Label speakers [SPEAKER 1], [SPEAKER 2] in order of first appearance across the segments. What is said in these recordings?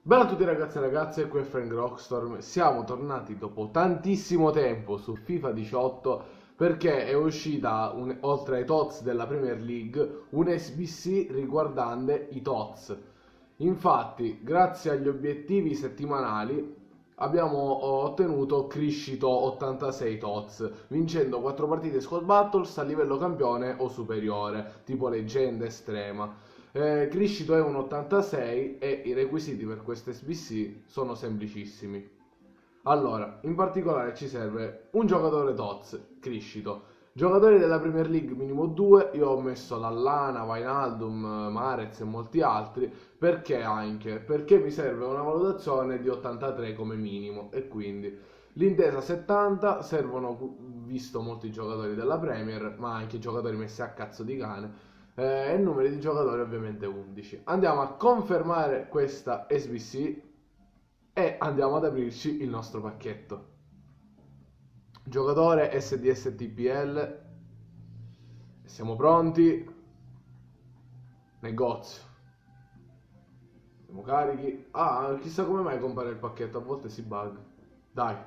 [SPEAKER 1] Bella a tutti ragazzi e ragazze, qui è Frank Rockstorm. Siamo tornati dopo tantissimo tempo su FIFA 18 perché è uscita, oltre ai TOTS della Premier League, un SBC riguardante i TOTS. Infatti, grazie agli obiettivi settimanali, abbiamo ottenuto Criscito 86 TOTS, vincendo 4 partite Squad Battles a livello campione o superiore, tipo leggenda estrema. Criscito è un 86 e i requisiti per questo SBC sono semplicissimi. Allora, in particolare ci serve un giocatore TOTS, Criscito. Giocatori della Premier League minimo 2, io ho messo Lallana, Wijnaldum, Mahrez e molti altri, perché anche? Perché mi serve una valutazione di 83 come minimo e quindi l'intesa 70 servono, visto molti giocatori della Premier, ma anche giocatori messi a cazzo di cane, e il numero di giocatori ovviamente 11. Andiamo a confermare questa SBC e andiamo ad aprirci il nostro pacchetto. Giocatore SDSTPL. Siamo pronti. Negozio. Siamo carichi. Ah, chissà come mai compare il pacchetto, a volte si bug. Dai.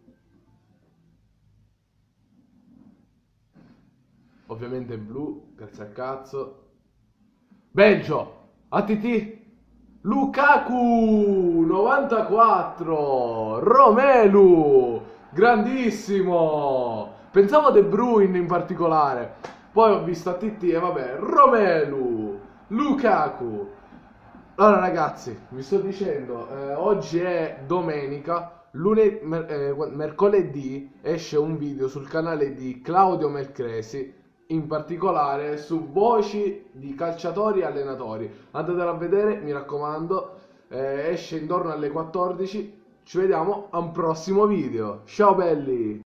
[SPEAKER 1] Ovviamente blu, grazie al cazzo. Belgio, ATT, Lukaku, 94, Romelu, grandissimo. Pensavo De Bruyne in particolare, poi ho visto ATT e vabbè, Romelu, Lukaku. Allora ragazzi, vi sto dicendo, oggi è domenica, mercoledì esce un video sul canale di Claudio Melcresi, in particolare su voci di calciatori e allenatori. Andatelo a vedere, mi raccomando, esce intorno alle 14. Ci vediamo a un prossimo video. Ciao belli!